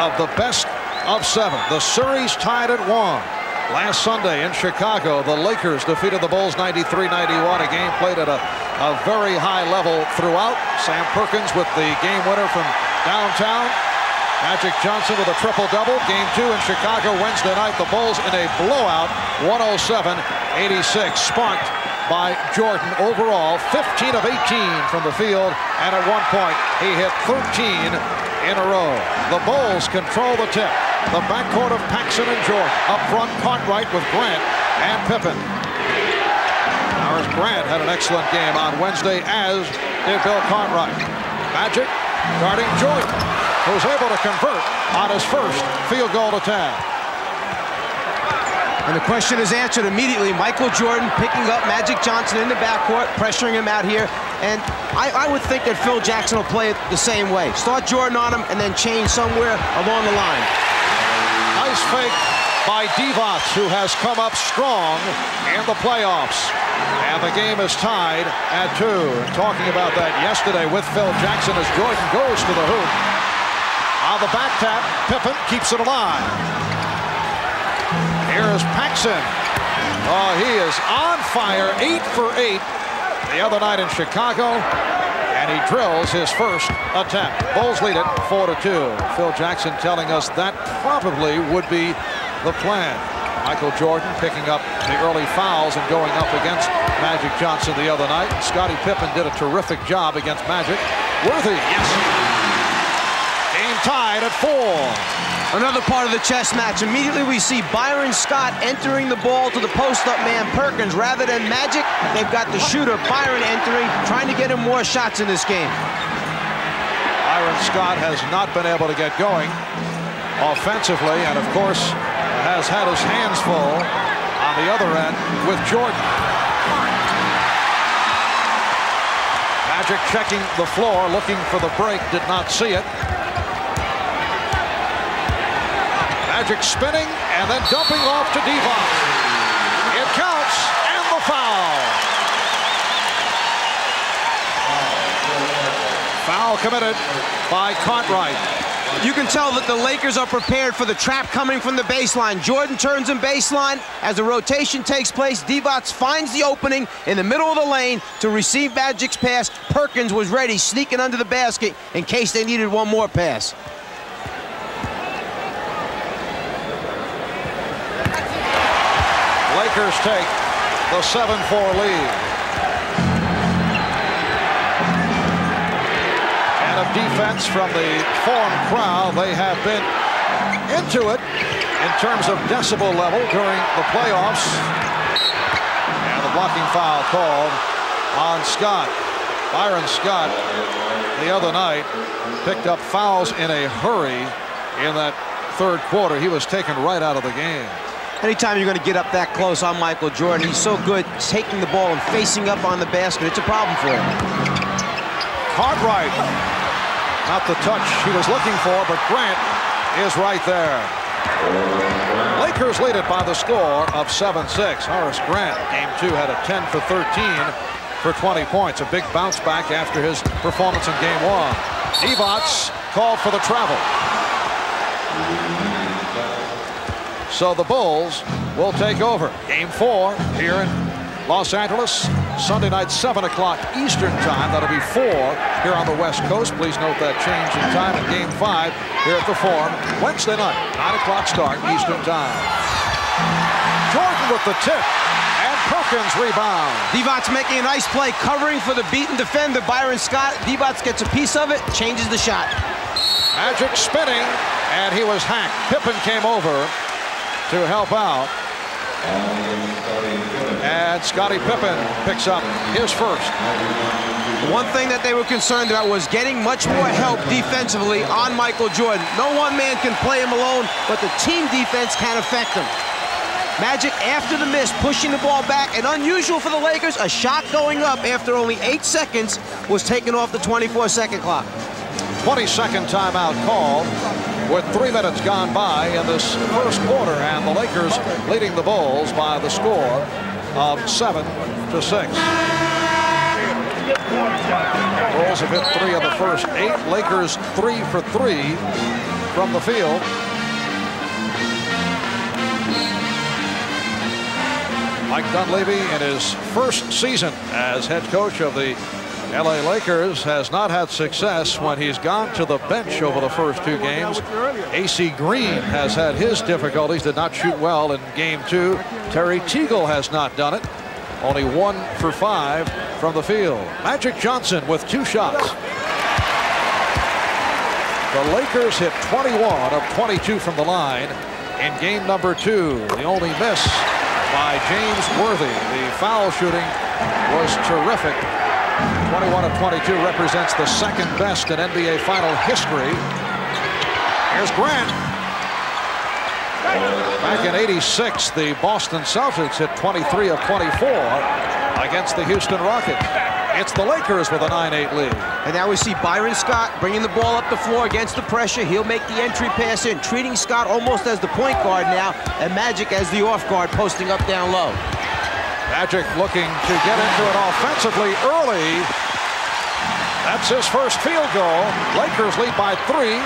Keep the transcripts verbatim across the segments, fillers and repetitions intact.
of the best of seven. The series tied at one. Last Sunday in Chicago, the Lakers defeated the Bulls ninety-three ninety-one. A game played at a, a very high level throughout. Sam Perkins with the game winner from downtown. Magic Johnson with a triple-double. Game two in Chicago Wednesday night. The Bulls in a blowout, one oh seven eighty-six. Sparked by Jordan overall, fifteen of eighteen from the field. And at one point, he hit thirteen in a row. The Bulls control the tip. The backcourt of Paxson and Jordan. Up front, Cartwright with Grant and Pippen. Horace Grant had an excellent game on Wednesday, as did Bill Cartwright. Magic guarding Jordan, who's able to convert on his first field goal attempt. And the question is answered immediately. Michael Jordan picking up Magic Johnson in the backcourt, pressuring him out here. And I, I would think that Phil Jackson will play it the same way. Start Jordan on him and then change somewhere along the line. Nice fake by Divac, who has come up strong in the playoffs. And the game is tied at two. And talking about that yesterday with Phil Jackson as Jordan goes to the hoop. On the back tap, Pippen keeps it alive. Here's Paxson. Oh, he is on fire, eight for eight the other night in Chicago. And he drills his first attempt. Bulls lead it four to two. Phil Jackson telling us that probably would be the plan. Michael Jordan picking up the early fouls and going up against Magic Johnson the other night. Scottie Pippen did a terrific job against Magic. Worthy, yes. Game tied at four. Another part of the chess match. Immediately we see Byron Scott entering the ball to the post-up man Perkins. Rather than Magic, they've got the shooter Byron entering, trying to get him more shots in this game. Byron Scott has not been able to get going offensively, and of course has had his hands full on the other end with Jordan. Magic checking the floor, looking for the break, did not see it. Magic spinning and then dumping off to Divac. It counts, and the foul. Foul committed by Cartwright. You can tell that the Lakers are prepared for the trap coming from the baseline. Jordan turns in baseline. As the rotation takes place, Divac finds the opening in the middle of the lane to receive Magic's pass. Perkins was ready, sneaking under the basket in case they needed one more pass. Lakers take the seven four lead. And of defense from the Forum crowd, they have been into it in terms of decibel level during the playoffs. And the blocking foul called on Scott. Byron Scott the other night picked up fouls in a hurry in that third quarter. He was taken right out of the game. Anytime you're going to get up that close on Michael Jordan, he's so good taking the ball and facing up on the basket. It's a problem for him. Cartwright, not the touch he was looking for, but Grant is right there. Lakers lead it by the score of seven six. Horace Grant, game two, had a ten for thirteen for twenty points. A big bounce back after his performance in game one. Divac called for the travel. So the Bulls will take over. Game four here in Los Angeles. Sunday night, seven o'clock Eastern time. That'll be four here on the West Coast. Please note that change in time. And game five here at the Forum. Wednesday night, nine o'clock start Eastern time. Jordan with the tip. And Perkins rebound. Divac making a nice play, covering for the beaten defender, Byron Scott. Divac gets a piece of it, changes the shot. Magic spinning, and he was hacked. Pippen came over to help out. And Scottie Pippen picks up his first. One thing that they were concerned about was getting much more help defensively on Michael Jordan. No one man can play him alone, but the team defense can affect him. Magic, after the miss, pushing the ball back, and unusual for the Lakers, a shot going up after only eight seconds was taken off the twenty-four second clock. twenty-second timeout called with three minutes gone by in this first quarter, and the Lakers leading the Bulls by the score of seven to six. Bulls have hit three of the first eight. Lakers three for three from the field. Mike Dunleavy, in his first season as head coach of the L A Lakers, has not had success when he's gone to the bench over the first two games. A C Green has had his difficulties, did not shoot well in game two. Terry Teagle has not done it. Only one for five from the field. Magic Johnson with two shots. The Lakers hit twenty-one of twenty-two from the line in game number two. The only miss by James Worthy. The foul shooting was terrific. twenty-one of twenty-two represents the second best in N B A final history. Here's Grant. Back in eighty-six, the Boston Celtics hit twenty-three of twenty-four against the Houston Rockets. It's the Lakers with a nine eight lead. And now we see Byron Scott bringing the ball up the floor against the pressure. He'll make the entry pass in, treating Scott almost as the point guard now, and Magic as the off guard, posting up down low. Magic looking to get into it offensively early. That's his first field goal. Lakers lead by three.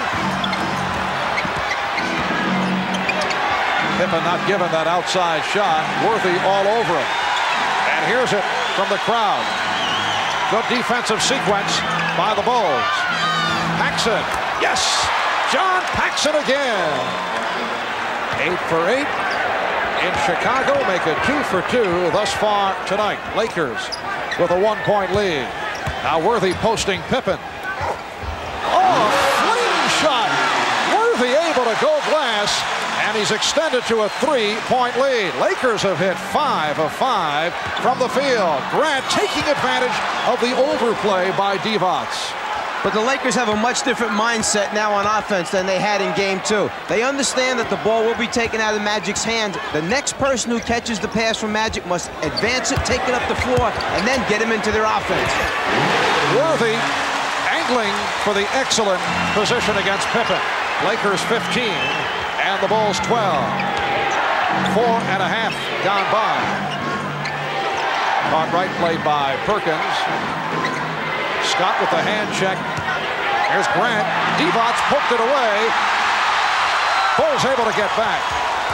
Pippen not given that outside shot. Worthy all over him. And here's it from the crowd. Good defensive sequence by the Bulls. Paxson. Yes! John Paxson again. Eight for eight in Chicago. Make it two for two thus far tonight. Lakers with a one-point lead. Now Worthy posting Pippen. Oh, a fling shot. Worthy able to go glass. And he's extended to a three-point lead. Lakers have hit five of five from the field. Grant taking advantage of the overplay by Divac. But the Lakers have a much different mindset now on offense than they had in game two. They understand that the ball will be taken out of Magic's hand. The next person who catches the pass from Magic must advance it, take it up the floor, and then get him into their offense. Worthy angling for the excellent position against Pippen. Lakers fifteen. And the Bulls twelve. Four and a half gone by. Caught right play by Perkins. Scott with the hand check. Here's Grant. Divac poked it away. Bulls able to get back.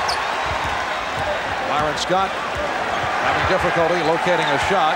Byron Scott having difficulty locating a shot.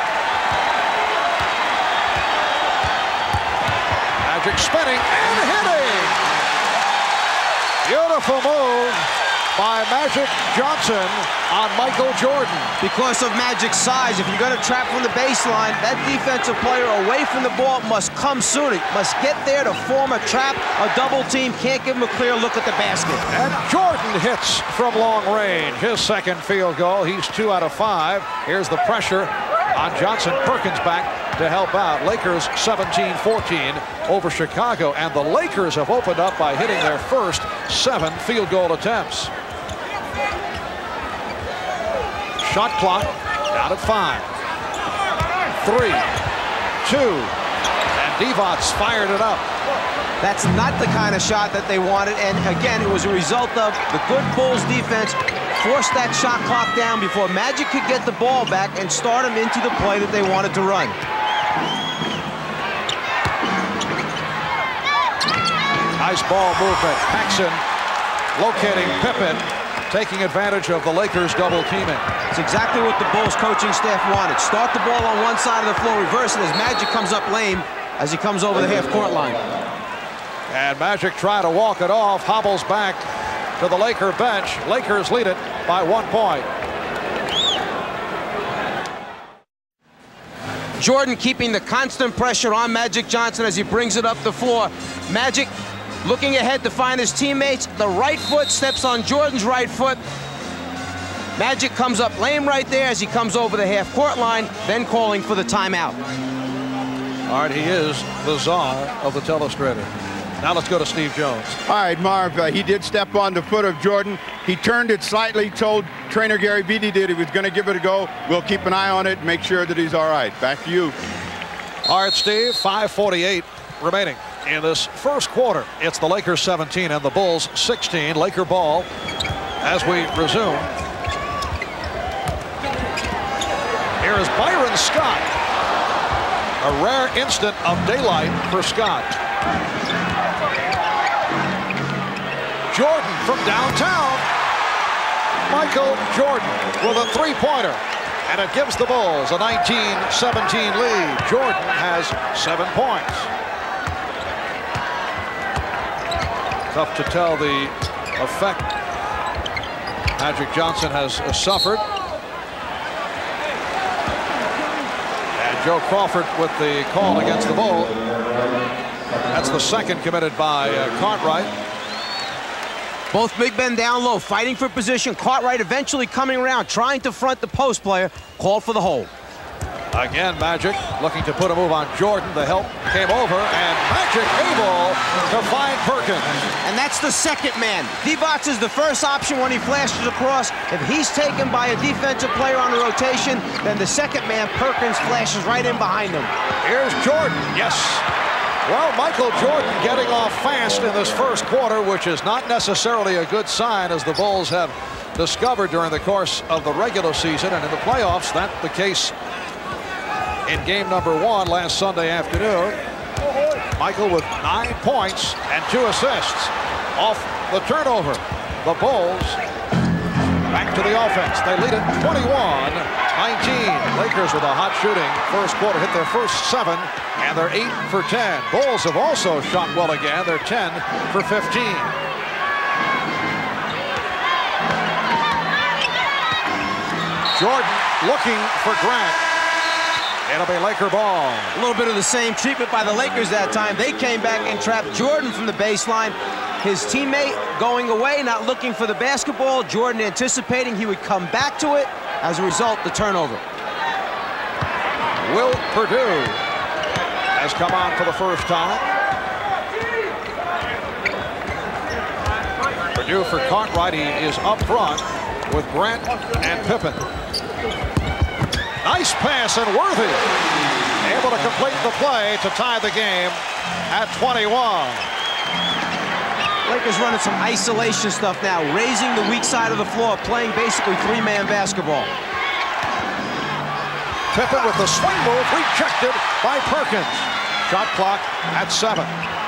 Magic spinning and hitting. Beautiful move by Magic Johnson on Michael Jordan. Because of Magic's size, if you're going to trap from the baseline, that defensive player away from the ball must come soon. It must get there to form a trap, a double team. Can't give him a clear look at the basket. And Jordan hits from long range. His second field goal. He's two out of five. Here's the pressure on Johnson. Perkins back to help out. Lakers seventeen fourteen over Chicago, and the Lakers have opened up by hitting their first seven field goal attempts. Shot clock down at five. Three, two, and Divac fired it up. That's not the kind of shot that they wanted, and again, it was a result of the good Bulls defense forced that shot clock down before Magic could get the ball back and start him into the play that they wanted to run. Nice ball movement. Paxson locating Pippen, taking advantage of the Lakers double teaming. It's exactly what the Bulls coaching staff wanted. Start the ball on one side of the floor, reverse it as Magic comes up lame as he comes over the half-court line. And Magic trying to walk it off, hobbles back to the Laker bench. Lakers lead it by one point. Jordan keeping the constant pressure on Magic Johnson as he brings it up the floor. Magic looking ahead to find his teammates. The right foot steps on Jordan's right foot. Magic comes up lame right there as he comes over the half-court line, then calling for the timeout. All right, he is the czar of the telestrator. Now let's go to Steve Jones. All right, Marv, uh, he did step on the foot of Jordan. He turned it slightly, told trainer Gary Beatty did he was going to give it a go. We'll keep an eye on it, make sure that he's all right. Back to you. All right, Steve, five forty-eight remaining in this first quarter. It's the Lakers seventeen and the Bulls sixteen. Laker ball as we resume. Here is Byron Scott. A rare instant of daylight for Scott. Jordan from downtown. Michael Jordan with a three-pointer. And it gives the Bulls a nineteen seventeen lead. Jordan has seven points. Tough to tell the effect Magic Johnson has uh, suffered. And Joe Crawford with the call against the Bulls. That's the second committed by uh, Cartwright. Both big men down low, fighting for position. Cartwright eventually coming around, trying to front the post player. Called for the hold. Again, Magic looking to put a move on Jordan. The help came over, and Magic able to find Perkins. And that's the second man. Divac is the first option when he flashes across. If he's taken by a defensive player on the rotation, then the second man, Perkins, flashes right in behind him. Here's Jordan. Yes. Well, Michael Jordan getting off fast in this first quarter, which is not necessarily a good sign, as the Bulls have discovered during the course of the regular season. And in the playoffs, that's the case in game number one last Sunday afternoon. Michael with nine points and two assists off the turnover. The Bulls back to the offense. They lead it twenty-one nineteen. Lakers with a hot shooting first quarter, hit their first seven, and they're eight for ten. Bulls have also shot well again. They're ten for fifteen. Jordan looking for Grant. It'll be Laker ball. A little bit of the same treatment by the Lakers that time. They came back and trapped Jordan from the baseline. His teammate going away, not looking for the basketball. Jordan anticipating he would come back to it. As a result, the turnover. Will Perdue has come on for the first time. Perdue for Cartwright. He is up front with Grant and Pippen. Nice pass, and Worthy able to complete the play to tie the game at twenty-one. Lakers running some isolation stuff now, raising the weak side of the floor, playing basically three-man basketball. Pippen with the swing move, rejected by Perkins. Shot clock at seven.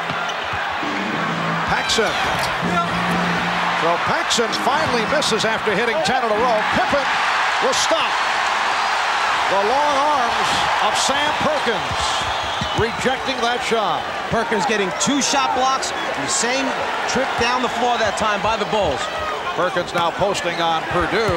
Paxson. So Paxson finally misses after hitting ten in a row. Pippen will stop. The long arms of Sam Perkins rejecting that shot. Perkins getting two shot blocks, the same trip down the floor that time by the Bulls. Perkins now posting on Perdue.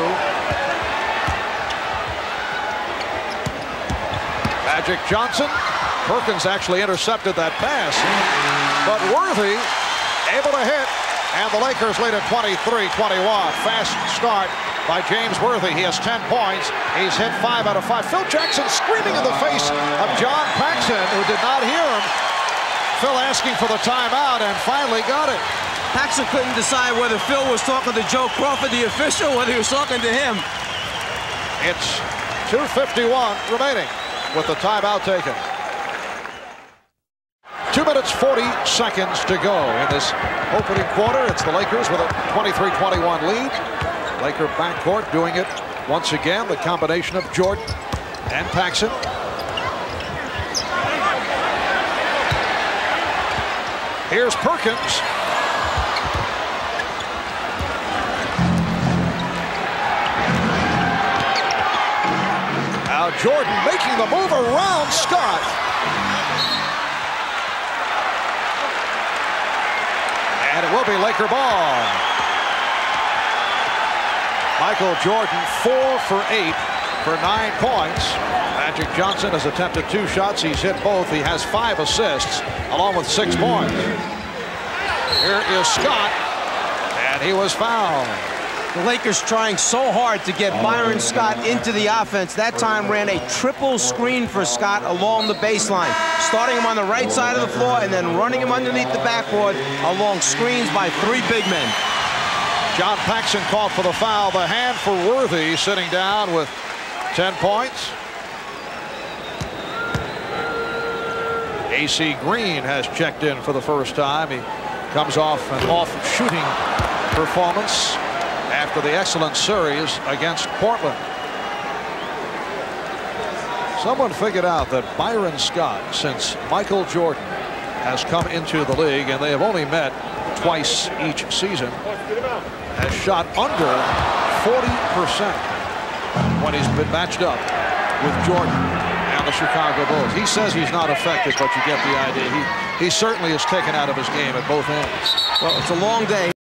Magic Johnson. Perkins actually intercepted that pass, but Worthy able to hit, and the Lakers lead at twenty-three twenty-one. Fast start by James Worthy. He has ten points. He's hit five out of five. Phil Jackson screaming in the face of John Paxson, who did not hear him. Phil asking for the timeout and finally got it. Paxson couldn't decide whether Phil was talking to Joe Crawford, the official, or whether he was talking to him. It's two fifty-one remaining with the timeout taken. Two minutes, forty seconds to go in this opening quarter. It's the Lakers with a twenty-three twenty-one lead. Laker backcourt doing it once again. The combination of Jordan and Paxson. Here's Perkins. Now Jordan making the move around Scott. And it will be Laker ball. Michael Jordan four for eight for nine points. Magic Johnson has attempted two shots. He's hit both. He has five assists along with six points. Here is Scott, and he was fouled. The Lakers trying so hard to get Byron Scott into the offense. That time ran a triple screen for Scott along the baseline, starting him on the right side of the floor and then running him underneath the backboard along screens by three big men. John Paxson called for the foul. The hand for Worthy, sitting down with ten points. A C Green has checked in for the first time. He comes off an off shooting performance after the excellent series against Portland. Someone figured out that Byron Scott, since Michael Jordan has come into the league, and they have only met twice each season, has shot under forty percent when he's been matched up with Jordan and the Chicago Bulls. He says he's not effective, but you get the idea. He, he certainly is taken out of his game at both ends. Well, it's a long day.